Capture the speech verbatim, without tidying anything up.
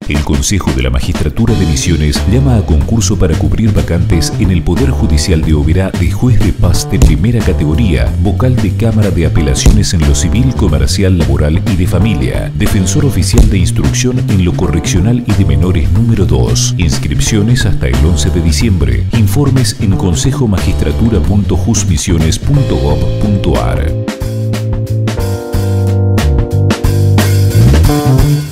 El Consejo de la Magistratura de Misiones llama a concurso para cubrir vacantes en el Poder Judicial de Oberá de juez de paz de primera categoría, vocal de Cámara de Apelaciones en lo civil, comercial, laboral y de familia, defensor oficial de instrucción en lo correccional y de menores número dos. Inscripciones hasta el once de diciembre. Informes en consejo magistratura punto jusmisiones punto gob punto ar.